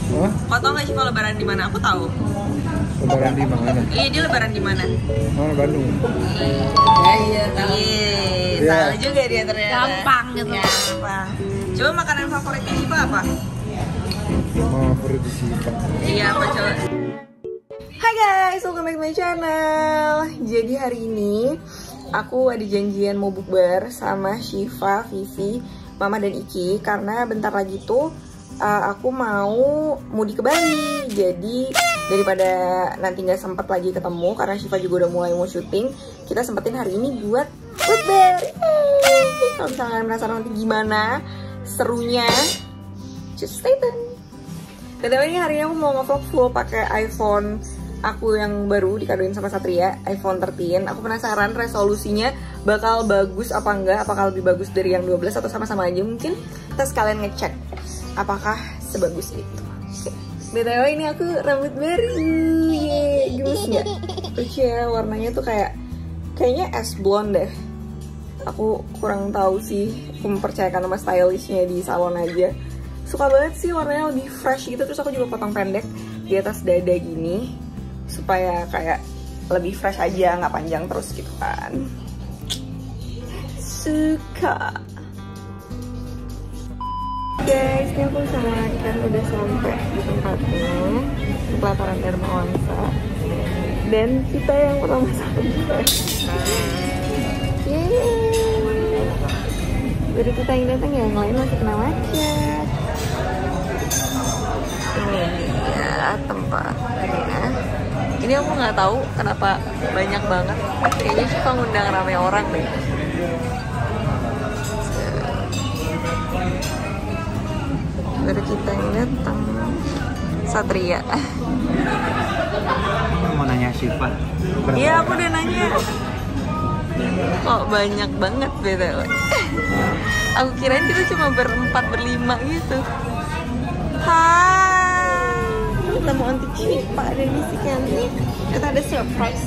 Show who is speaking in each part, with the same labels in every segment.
Speaker 1: Hah?
Speaker 2: Kau tau nggak Syifa lebaran di mana? Aku tahu.
Speaker 1: Lebaran di mana?
Speaker 2: Iya, dia lebaran di mana?
Speaker 1: Oh, Bandung.
Speaker 2: Iya, tahu juga dia ternyata.
Speaker 3: Gampang gitu.
Speaker 2: Gampang. Coba makanan favoritnya Syifa apa?
Speaker 1: Favorit di Syifa.
Speaker 2: Iya, apa coba? Hai guys, welcome back to my channel. Jadi hari ini aku ada janjian mau bukber sama Syifa, Vivi, Mama dan Iki. Karena bentar lagi tuh aku mau mudik ke Bali. Jadi daripada nanti nggak sempat lagi ketemu karena Syifa juga udah mulai mau syuting, kita sempetin hari ini buat bukber. Kalau misalnya kalian penasaran nanti gimana serunya, just stay tune. BTW ini hari ini aku mau nge-vlog full pakai iPhone aku yang baru dikadoin sama Satria, iPhone 13. Aku penasaran resolusinya bakal bagus apa enggak, apakah lebih bagus dari yang 12 atau sama-sama aja. Mungkin kita sekalian ngecek apakah sebagus itu. Oke. BTW ini aku rambut baru. Yeay, gemes nggak? Lucu ya, warnanya tuh kayaknya es blonde deh. Aku kurang tahu sih, aku mempercayakan sama stylistnya di salon aja. Suka banget sih warnanya lebih fresh gitu. Terus aku juga potong pendek di atas dada gini supaya kayak lebih fresh aja, nggak panjang terus gitu kan. Suka. Guys, ini aku sama Ikan udah sampai di tempatnya, di pelataran Dharma Wangsa. Dan kita yang pertama sampai. Yeay. Baru kita yang datang ya, yang lain masih kena macet. Ini ya tempatnya. Ini aku nggak tahu kenapa banyak banget. Kayaknya Syifa ngundang rame orang deh. Baru kita yang datang. Satria.
Speaker 1: Mau nanya Syifa.
Speaker 2: Iya, aku udah nanya. Kok banyak banget btw. Aku kirain kita cuma berempat berlima gitu. Hai, kita mau anti Syifa dan si Kenzi. Kita ada surprise.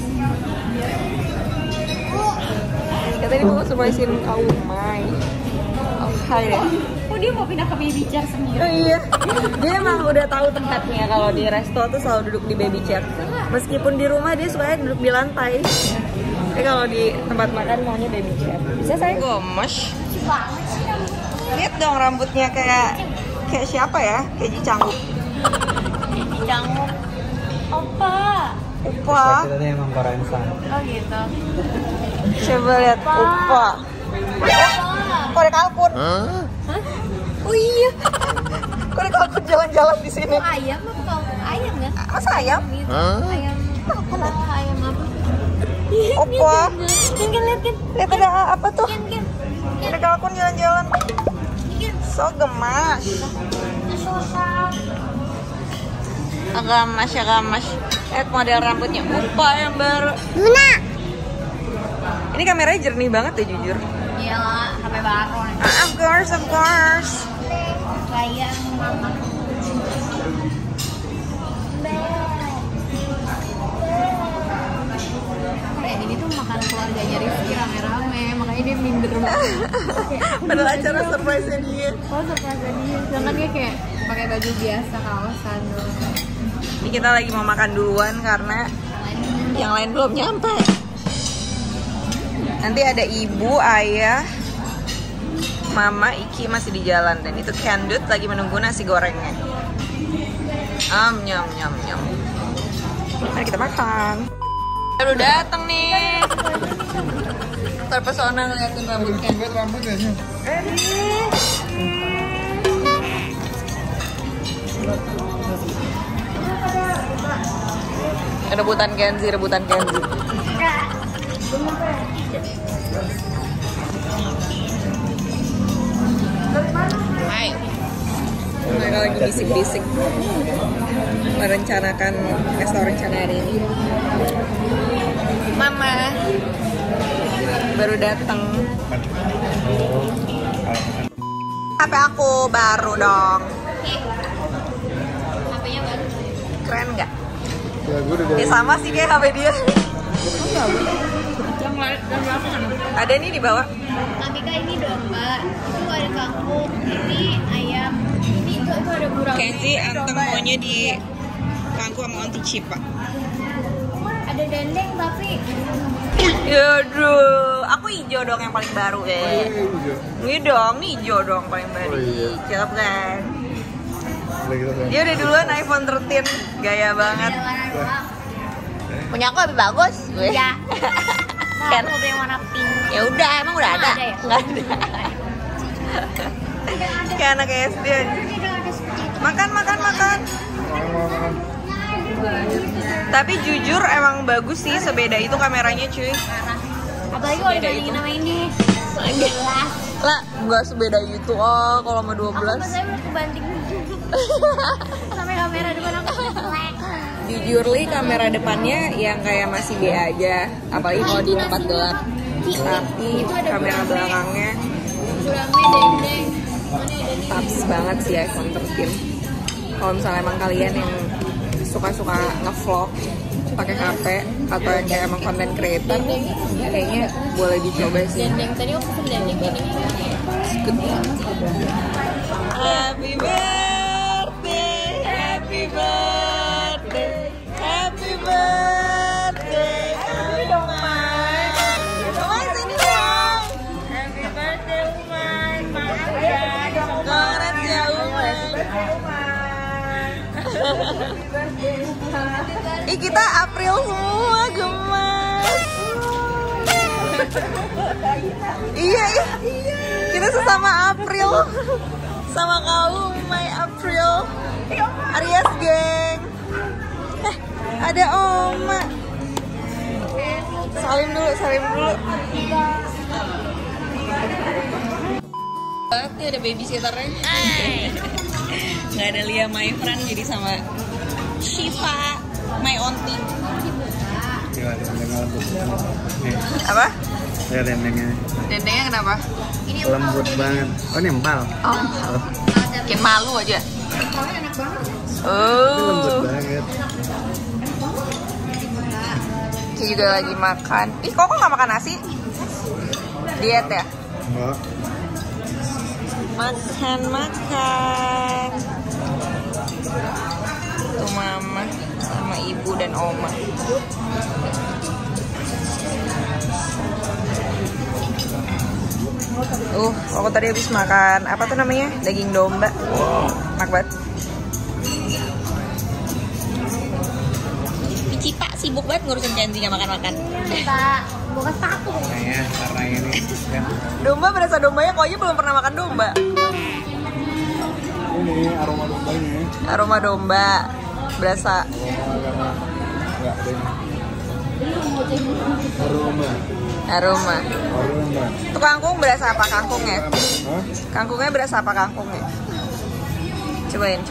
Speaker 2: Katanya mau surprisein kau Mai. Oh hai deh.
Speaker 3: Oh, dia mau pindah ke baby chair sendiri.
Speaker 2: Oh iya, dia emang udah tahu tempatnya. Kalau di resto tuh selalu duduk di baby chair. Meskipun di rumah dia sukanya duduk di lantai. Tapi kalau di tempat makan maunya baby chair. Bisa saya? Gomes. Lihat dong rambutnya kayak siapa ya? Kayak Ji Canggup.
Speaker 3: Ji Canggup. Opa.
Speaker 2: Upa.
Speaker 1: Kita emang Korensan.
Speaker 3: Oh gitu.
Speaker 2: Coba lihat Upa. Kok ada kalkun?
Speaker 3: Hah?
Speaker 2: Oh iya. Kok ada kalkun jalan-jalan di sini?
Speaker 3: Oh, ayam apa? Ayam nggak?
Speaker 2: Masa ayam?
Speaker 3: Gitu. Ayam. Ayam apa?
Speaker 2: Opa.
Speaker 3: Kan lihat kan.
Speaker 2: Lihat ada apa tuh?
Speaker 3: Kan.
Speaker 2: Ada kalkun jalan-jalan. So gemas. Agamas. Lihat model rambutnya Upa yang baru. Luna. Ini kameranya jernih banget ya jujur.
Speaker 3: Iyalah, HP baru.
Speaker 2: Of course.
Speaker 3: Kayak mama. Kayak ini tuh makan keluarganya Rizky rame-rame, makanya dia minder banget.
Speaker 2: Padahal acara surprise-nya dia.
Speaker 3: Oh, surprise dia. Sedangkan dia kayak pakai baju biasa, kaosan doang.
Speaker 2: Ini kita lagi mau makan duluan karena yang lain belum nyampe. Nanti ada ibu, ayah, mama, Iki masih di jalan. Dan itu Candut lagi menunggu nasi gorengnya. Nyam. Mari kita makan. Baru datang nih. Terpesona ngeliatin rambut Candut.
Speaker 1: Rambutnya.
Speaker 2: Rebutan Kenzi. Hai. Mereka lagi bisik-bisik merencanakan restoran hari ini. Mama baru datang. HP aku baru dong.
Speaker 3: HP-nya baru.
Speaker 2: Keren nggak?
Speaker 1: Ya, gue udah
Speaker 2: Ya sama sih kayak HP dia.
Speaker 3: Yang belakang mana?
Speaker 2: Ada nih di bawah.
Speaker 3: Kak ini domba, itu ada kangkung, ini ayam, ini Itu ada gurame.
Speaker 2: Kenzi anteng maunya di kangkung sama onti cipa.
Speaker 3: Ada dendeng tapi
Speaker 2: Yaduh, aku hijau dong yang paling baru ya.
Speaker 1: Hijau.
Speaker 2: Ini dong, nih hijau dong paling baru.
Speaker 1: Oh, iya.
Speaker 2: Cakep kan?
Speaker 1: Udah gitu kan.
Speaker 2: Dia udah duluan iPhone 13, gaya banget.
Speaker 3: ada warna doang.
Speaker 2: Punya aku lebih bagus.
Speaker 3: Ya. Nah,
Speaker 2: Kan.
Speaker 3: aku mau beli yang warna pink.
Speaker 2: Ya udah, emang udah ada?
Speaker 3: Ada ya?
Speaker 2: Nggak ada. Kayak anak SD aja.
Speaker 3: Ini udah ada seperti itu.
Speaker 2: Makan.
Speaker 1: Makan.
Speaker 2: Tapi jujur emang bagus sih, sebeda itu kameranya cuy.
Speaker 3: Apalagi kalau dibandingin sama ini. 11.
Speaker 2: Lah, nggak sebeda itu kalau sama 12.
Speaker 3: Aku pas saya udah kebanting. Sampai kamera depan aku jelek.
Speaker 2: Jujur li kamera depannya yang kayak masih B aja, apalagi kalau di tempat gelap. Tapi kamera belakangnya
Speaker 3: Gurame, dendeng. Mana ada nih?
Speaker 2: taps banget sih iPhone 13. Kalau misalnya emang kalian yang suka-suka ngevlog pakai HP atau yang kayak emang content creator, kayaknya boleh dicoba sih.
Speaker 3: Dendeng tadi aku pesen dendeng ini.
Speaker 2: Happy birthday, happy birthday, happy birthday. Ayo dong, Mai. Umay, sini dong. Happy birthday, Umay. Maaf ya. Congrats ya, Umay. Ih, kita April semua, gemas. Iya. Kita sesama April. Sama kau, my April. Aries geng. Ada Oma. Salim dulu. Ini ada babysitternya. Nggak ada Lia my friend, jadi sama Shiva my auntie.
Speaker 1: Iya, dendengnya lembut. Nih,
Speaker 2: Apa?
Speaker 1: ya dendengnya.
Speaker 2: Dendengnya kenapa?
Speaker 3: Ini
Speaker 1: Lembut banget. Oh, nempel.
Speaker 2: Oh, kayak malu aja.
Speaker 3: enak banget.
Speaker 1: Ini lembut
Speaker 2: Oh,
Speaker 1: banget.
Speaker 2: Ki juga lagi makan. Ih, kok nggak makan nasi? Diet ya?
Speaker 1: Oh,
Speaker 2: Makan. Tuh mama sama ibu dan oma. Aku tadi habis makan apa tuh namanya? Daging domba. Enak banget. Cipa sibuk banget ngurusin Kenzi nggak makan-makan.
Speaker 3: Pak, buka sepatu.
Speaker 1: kayaknya karena ini ya.
Speaker 2: Domba berasa dombanya, kok aja belum pernah makan domba.
Speaker 1: Ini aroma domba ini.
Speaker 2: Aroma domba berasa.
Speaker 1: Aroma karena enggak ada ini. Aroma.
Speaker 2: Tuh kangkung berasa apa kangkungnya?
Speaker 1: Hah?
Speaker 2: Kangkungnya berasa apa kangkungnya? Cobain.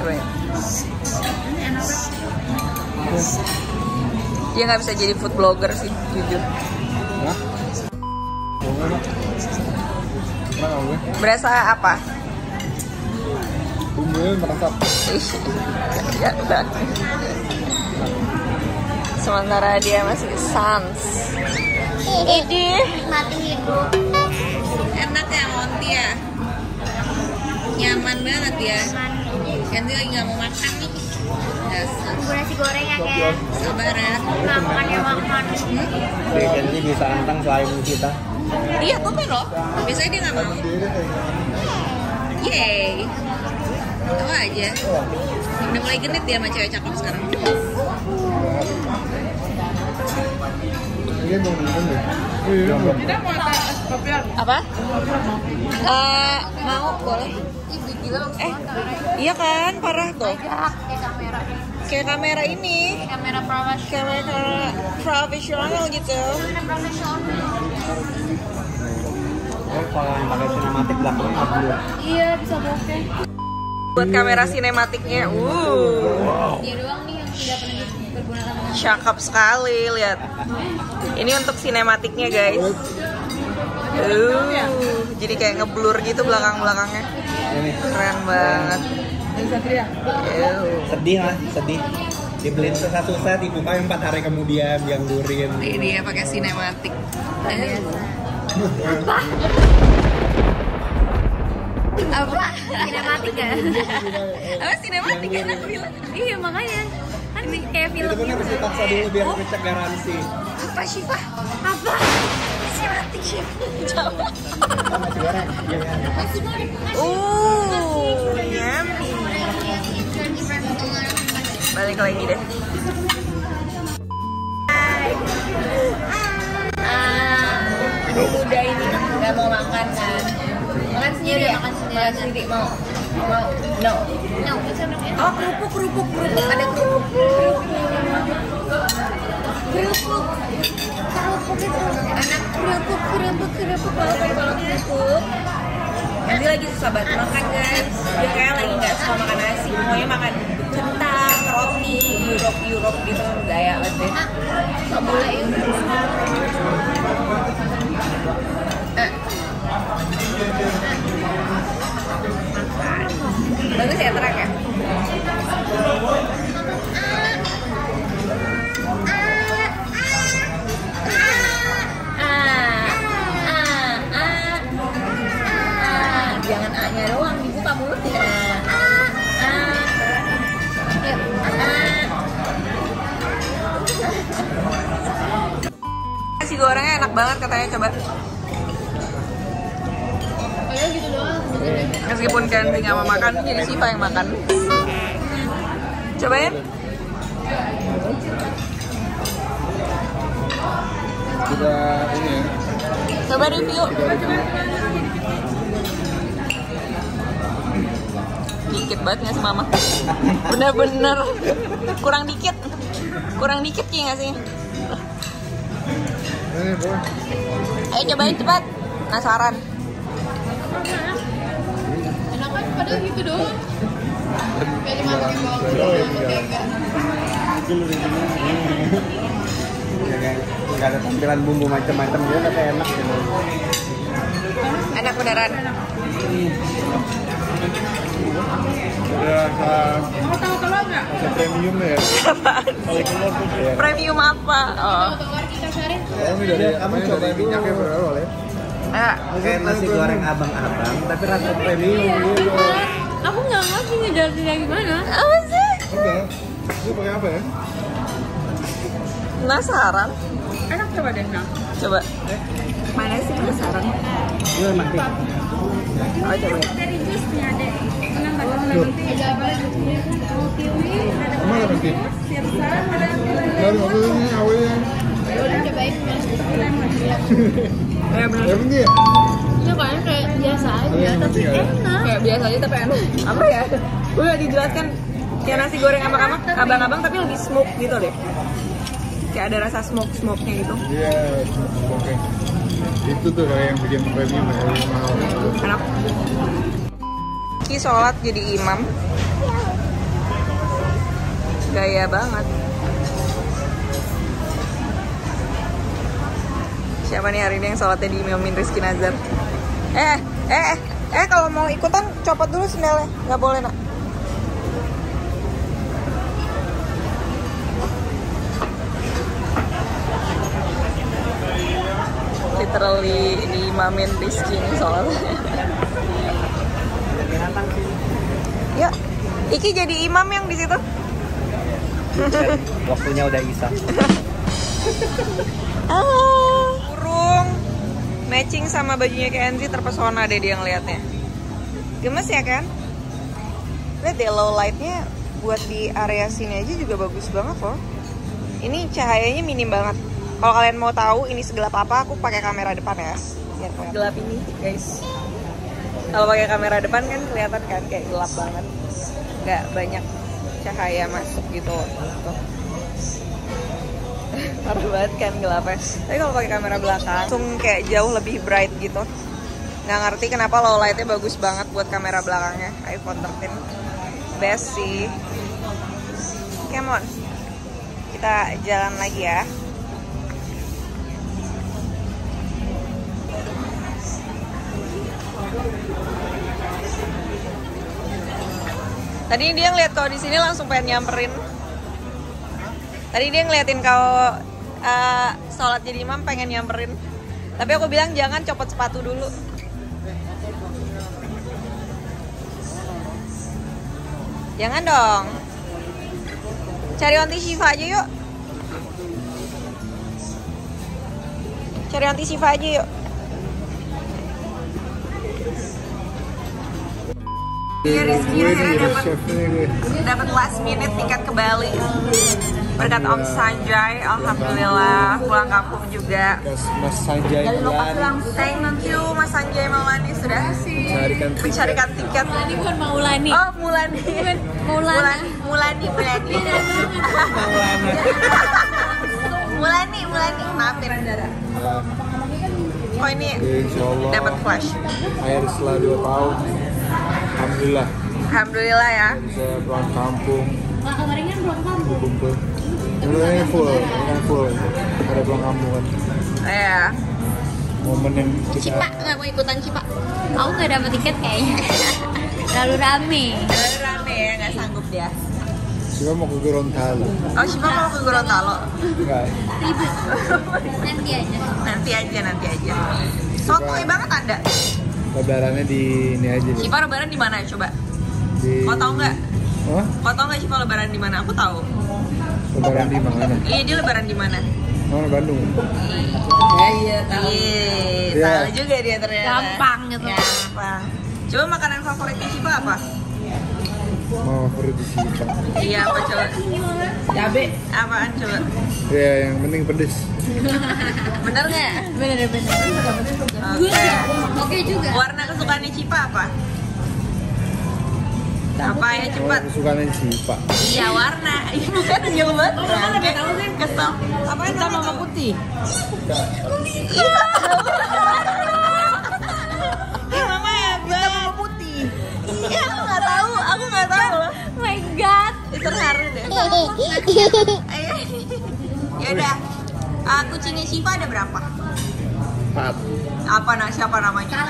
Speaker 2: Dia nggak bisa jadi food blogger sih, jujur.
Speaker 1: Hah? Enak. Enak gue.
Speaker 2: Berasa apa?
Speaker 1: Bumbunya meresap.
Speaker 2: Ya udah. Sementara dia masih sans. Ini
Speaker 3: Mati hidup.
Speaker 2: enak ya Monty ya. Nyaman banget ya. Kenzi lagi nggak mau makan nih. Dasar.
Speaker 3: Bumbu nasi goreng ya, Ken.
Speaker 2: Sabar ya.
Speaker 3: Makan ya makan.
Speaker 1: Kenzi bisa antang selain kita.
Speaker 2: Iya, tumben loh. Biasanya dia nggak mau. Yeay. Tahu aja. Udah mulai genit dia sama cewek cakep sekarang.
Speaker 1: Iya belum deh. Iya belum.
Speaker 2: Apa? Mau boleh. Iya kan, parah tuh.
Speaker 3: Jarak kayak kamera.
Speaker 2: Kayak kamera ini,
Speaker 3: Kamera profesional.
Speaker 2: kamera profesional gitu.
Speaker 3: Kamera profesional.
Speaker 1: Kalau yang pakai sinematik belakang blur.
Speaker 3: Iya, bisa bokeh.
Speaker 2: Buat kamera sinematiknya,
Speaker 3: Dia doang nih yang tidak pernah dipergunakan.
Speaker 2: cakep sekali, lihat. Ini untuk sinematiknya guys. Jadi kayak ngeblur gitu belakang-belakangnya.
Speaker 1: Ini
Speaker 2: Keren banget.
Speaker 1: sedih lah, sedih. Dibeliin susah-susah, dibuka 4 hari kemudian yang durin.
Speaker 2: Ini dia pakai sinematik.
Speaker 3: Apa? Sinematik ya?
Speaker 2: Apa sinematik kan aku bilang?
Speaker 3: Iya makanya kan ini kayak film.
Speaker 1: Itu pun harus dipaksa dulu biar ngecek garansi.
Speaker 2: Apa Syifa?
Speaker 3: Apa? Sinematik sih.
Speaker 2: Coba.
Speaker 1: Nasi goreng.
Speaker 2: Yummy. Balik lagi deh. Udah ini nggak mau makan kan? Makan sendiri ya? Makan sendiri mau? No. Oh kerupuk. Ada kerupuk itu anak kerupuk kalau kerupuk nanti lagi susah banget makan guys. Dia kayak lagi nggak suka makan nasi, maunya makan kentang, roti, Europe gitu gaya banget deh. Nggak boleh yuk. Bagus ya terang ya. Jangan A-nya doang, dibuka mulutnya. Nasi gorengnya enak banget katanya, coba.
Speaker 3: Kayak gitu doang.
Speaker 2: Meskipun Kenzi nggak mau makan, jadi Syifa yang makan. Cobain.
Speaker 1: Juga ini ya.
Speaker 2: Coba review. Dikit banget nggak sih mama? Bener-bener kurang dikit Ki nggak sih?
Speaker 1: Ini boleh.
Speaker 2: Ayo cobain cepat, penasaran.
Speaker 3: Enak kan padahal gitu doang. Kayak cuma pakai bawang
Speaker 1: Oh, iya.
Speaker 3: mentega.
Speaker 1: Itu lu di sini. Nggak ada tampilan bumbu macam-macam dia tapi enak gitu.
Speaker 2: Enak beneran.
Speaker 1: Udah rasa premium ya.
Speaker 2: Apaan?
Speaker 1: Paling keluar tuh ya.
Speaker 2: Premium apa? Oh.
Speaker 3: Keluar kita cari.
Speaker 1: Ini dari kamu coba minyaknya berapa ya? Kayak nasi goreng abang-abang tapi rasa premium gitu.
Speaker 3: Aku nggak ngerti ngejelasinnya gimana.
Speaker 2: Apa sih?
Speaker 1: Enggak. Itu pakai apa ya?
Speaker 2: Penasaran?
Speaker 3: Enak coba deh nak.
Speaker 2: Coba. Mana sih penasaran?
Speaker 1: Iya mati.
Speaker 2: Oh coba.
Speaker 3: Dari jusnya deh. Kenapa lemon tea? Ada apa lagi? Mau kiwi, ada
Speaker 1: Mana mati?
Speaker 3: sirsa, ada
Speaker 1: Baru aku ini awalnya.
Speaker 3: udah cobain lemon.
Speaker 2: Ya bener.
Speaker 1: Ya bener ya?
Speaker 3: Itu kan kayak biasa aja,
Speaker 1: Iya,
Speaker 3: tapi
Speaker 1: iya.
Speaker 3: enak.
Speaker 2: Kayak biasa aja tapi enak. Apa ya? Udah dijelaskan kayak nasi goreng abang-abang tapi lebih smoke gitu deh. Kayak ada rasa smoke-nya gitu.
Speaker 1: Iya. Oke. Itu tuh kayak yang bikin premium ya, yang mahal.
Speaker 2: Enak. Ki sholat jadi imam. Gaya banget. Siapa nih hari ini yang sholatnya diimamin Rizky Nazar? Kalau mau ikutan copot dulu sendalnya. Nggak boleh nak. Literally diimamin Rizky nih sholatnya. Yuk, Iki jadi imam yang di situ.
Speaker 1: Waktunya udah isya.
Speaker 2: Burung matching sama bajunya Kenzi, terpesona deh dia ngeliatnya. Gemes ya kan? Lihat deh low lightnya buat di area sini aja juga bagus banget loh. Ini cahayanya minim banget. Kalau kalian mau tahu ini segelap apa, aku pakai kamera depan ya. Biar kelihatan. Gelap ini guys. Kalau pakai kamera depan kan kelihatan kan kayak gelap banget. Nggak banyak cahaya masuk gitu. Tuh. Parah banget kan gelapnya. Tapi kalau pakai kamera belakang langsung kayak jauh lebih bright gitu. Nggak ngerti kenapa low lightnya bagus banget buat kamera belakangnya iPhone 13. Best sih. Come on, kita jalan lagi ya. Tadi dia ngeliat kau di sini langsung pengen nyamperin. Tadi dia ngeliatin kau sholat jadi imam pengen nyamperin. Tapi aku bilang jangan copot sepatu dulu. Jangan dong. Cari onti Shiva aja yuk. Cari onti Shiva aja yuk. Iya, Rizky akhirnya dapat last minute tiket ke Bali. Berkat Om Sanjay, alhamdulillah pulang kampung juga.
Speaker 1: Mas Sanjay Maulani.
Speaker 2: Thank you Mas Sanjay Maulani sudah mencarikan tiket.
Speaker 3: Ini bukan Maulani.
Speaker 2: Oh, Mulani. Mulani. Maafin. Oh ini dapat flash.
Speaker 1: Akhir setelah 2 tahun,
Speaker 2: Alhamdulillah ya.
Speaker 1: Bisa pulang kampung.
Speaker 3: Kemarin kan pulang kampung.
Speaker 1: Kumpul. Ini full. Ada pulang kampung kan.
Speaker 2: Iya.
Speaker 1: Momen yang kita.
Speaker 3: Cipa nggak mau ikutan Cipa? Aku nggak dapat tiket kayaknya. Terlalu rame
Speaker 2: ya, nggak sanggup dia.
Speaker 1: Siapa mau ke Gorontalo?
Speaker 2: Oh, Shiva mau ke Gorontalo?
Speaker 1: Enggak.
Speaker 3: ribet. Nanti aja.
Speaker 2: Sotoy banget Anda.
Speaker 1: Lebarannya di ini aja.
Speaker 2: Shiva lebaran di mana coba?
Speaker 1: Di...
Speaker 2: Kau tahu nggak?
Speaker 1: Hah?
Speaker 2: Kau tahu nggak Shiva lebaran di mana? Aku tahu.
Speaker 1: Lebaran di mana?
Speaker 2: Iya, dia lebaran di mana?
Speaker 1: Oh, Bandung.
Speaker 2: Iya, salah juga dia ternyata.
Speaker 3: Gampang gitu.
Speaker 2: Gampang. Coba makanan favoritnya Shiva apa?
Speaker 1: Mau favorit di sini.
Speaker 2: Iya, apa coba? Cabe. Apaan coba?
Speaker 1: Ya, yang penting pedes.
Speaker 2: Bener nggak?
Speaker 3: Bener. Oke juga.
Speaker 2: Warna kesukaannya Cipa apa? Apa ya cepat?
Speaker 1: Kesukaannya sih Pak.
Speaker 2: Iya warna. Bukan nyel banget. Kesel. Apa yang sama mama putih? Iya. Mama ya, mama putih. Ya aku nggak tahu.
Speaker 3: Oh my god.
Speaker 2: Terharu deh. Ya udah. Kucingnya Shiva ada berapa?
Speaker 1: 4.
Speaker 2: Siapa namanya?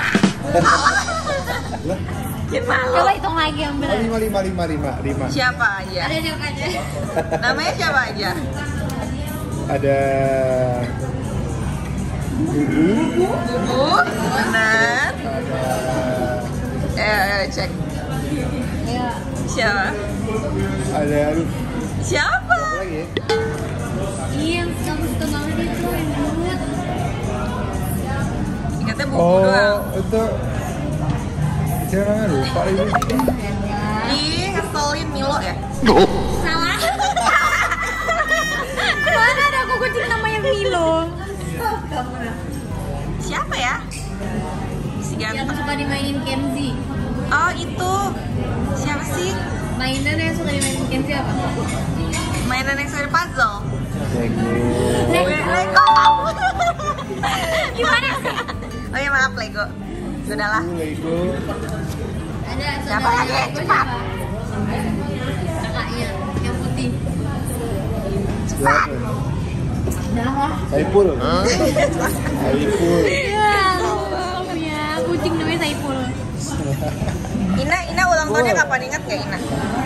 Speaker 3: Coba hitung lagi yang benar.
Speaker 1: 5.
Speaker 2: Siapa aja?
Speaker 3: Ada yang aja.
Speaker 2: Namanya siapa aja?
Speaker 1: Ada Bubu.
Speaker 2: Benar. Cek.
Speaker 3: Ya.
Speaker 2: Siapa?
Speaker 1: Ada
Speaker 2: Siapa?
Speaker 1: apa lagi ya?
Speaker 3: Iya, yang suka banget itu yang buat.
Speaker 2: Ingatnya buku doang.
Speaker 1: Itu siapa namanya lupa ini.
Speaker 2: Ih, ngeselin Milo ya?
Speaker 3: Salah. Mana ada aku kucing namanya Milo?
Speaker 2: Siapa ya? Si
Speaker 3: Yang
Speaker 2: ganteng.
Speaker 3: suka dimainin Kenzi.
Speaker 2: Oh itu. Siapa sih?
Speaker 3: Mainan yang suka dimainin Kenzi apa?
Speaker 2: Mainan yang seri puzzle.
Speaker 1: Lego.
Speaker 2: Lego.
Speaker 3: Gimana sih?
Speaker 2: Oh ya maaf Lego. Sudahlah.
Speaker 1: Lego.
Speaker 3: Ada
Speaker 2: Siapa lagi? Cepat.
Speaker 3: Kakaknya yang putih.
Speaker 1: Siapa?
Speaker 3: Dah.
Speaker 1: Saipul. Saipul.
Speaker 3: Ya, punya kucing namanya Saipul.
Speaker 2: Ina ulang tahunnya kapan, ingat nggak Ina?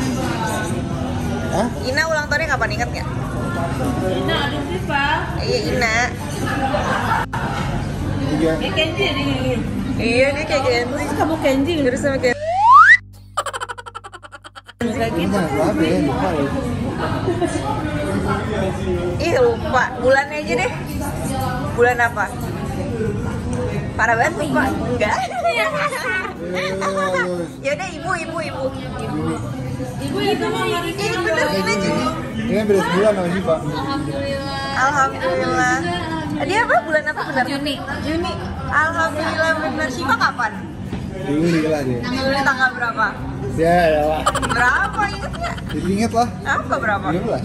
Speaker 1: Hah?
Speaker 2: Ina ulang tahunnya kapan, ingat nggak?
Speaker 3: Ina ada sih Pak.
Speaker 2: Iya Ina.
Speaker 1: Tiga.
Speaker 3: Kenzi ada yang
Speaker 2: Iya dia kayak Kenzi.
Speaker 3: kamu Kenzi
Speaker 2: Terus sama Kenzi.
Speaker 1: Gimana? Berapa ya? Lupa ya.
Speaker 2: Ih lupa. Bulannya aja deh. Bulan apa? Parah banget lupa. Enggak. Ya udah ibu.
Speaker 3: Ibu itu mama Rizky.
Speaker 2: Ini bener Ina jadi.
Speaker 1: Ini kan beda sebulan sama sih Pak.
Speaker 2: Alhamdulillah. Dia apa? Bulan apa benar?
Speaker 3: Juni.
Speaker 2: Alhamdulillah benar. Shiva kapan?
Speaker 1: Juli lah dia.
Speaker 2: Juli tanggal berapa?
Speaker 1: Ya lah.
Speaker 2: Berapa inget nggak?
Speaker 1: Jadi inget lah.
Speaker 2: Apa berapa?
Speaker 1: 13.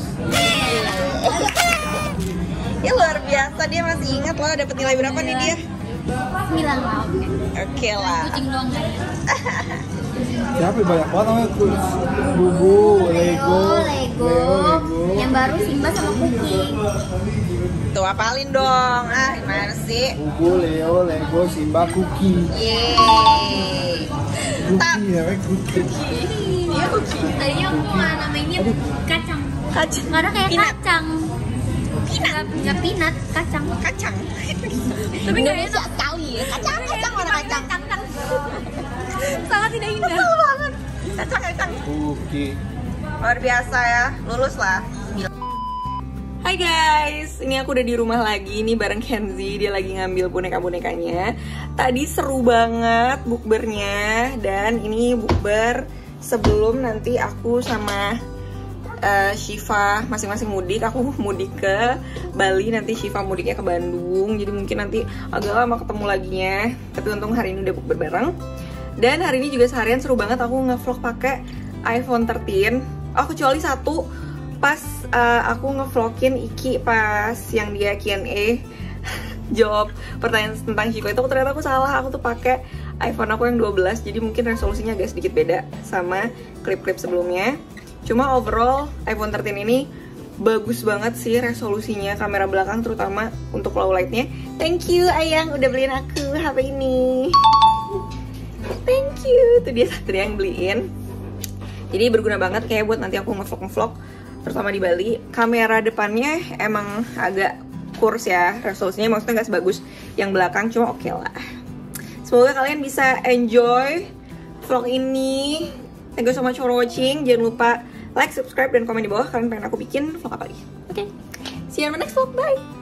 Speaker 2: Ya luar biasa dia masih ingat loh dapat nilai berapa nih dia?
Speaker 3: 9 lah.
Speaker 2: Oke lah.
Speaker 3: Kucing doang kan.
Speaker 1: Siapa banyak banget namanya Bubu, Lego.
Speaker 3: Yang baru Simba sama Kuki.
Speaker 2: Tuh apalin dong. Gimana sih?
Speaker 1: Bubu, Lego, Simba, Kuki.
Speaker 2: Yeay.
Speaker 1: Kuki namanya Kuki.
Speaker 2: Iya Kuki.
Speaker 3: Tadinya aku mau namainnya kacang.
Speaker 2: Kacang.
Speaker 3: Karena kayak
Speaker 2: Peanut.
Speaker 3: kacang. Nggak peanut, kacang.
Speaker 2: Kacang.
Speaker 3: Tapi nggak enak.
Speaker 2: Sekali ya. Kacang mana kacang?
Speaker 3: Sangat tidak indah.
Speaker 2: Betul banget. Kencang.
Speaker 1: Luar
Speaker 2: biasa ya, lulus lah. Hai guys, ini aku udah di rumah lagi nih bareng Kenzi. Dia lagi ngambil boneka-bonekanya. Tadi seru banget bukbernya. Dan ini bukber sebelum nanti aku sama Syifa masing-masing mudik. Aku mudik ke Bali, nanti Syifa mudiknya ke Bandung. Jadi mungkin nanti agak lama ketemu laginya. Tapi untung hari ini udah bukber bareng. Dan hari ini juga seharian seru banget. Aku nge-vlog pakai iPhone 13. Oh, kecuali satu, pas aku ngevlogin Iki pas yang dia Q&A jawab pertanyaan tentang Chico itu, ternyata aku salah. Aku tuh pakai iPhone aku yang 12, jadi mungkin resolusinya agak sedikit beda sama klip-klip sebelumnya. Cuma overall iPhone 13 ini bagus banget sih resolusinya, kamera belakang terutama untuk low lightnya. Thank you Ayang udah beliin aku HP ini. Thank you, itu dia Satria yang beliin. Jadi berguna banget kayak buat nanti aku ngevlog terutama di Bali. Kamera depannya emang agak kurs ya, resolusinya maksudnya gak sebagus yang belakang, cuma oke lah. Semoga kalian bisa enjoy vlog ini. Thank you so much for watching. Jangan lupa like, subscribe, dan komen di bawah kalian pengen aku bikin vlog apa lagi. Oke, see you on the next vlog, bye.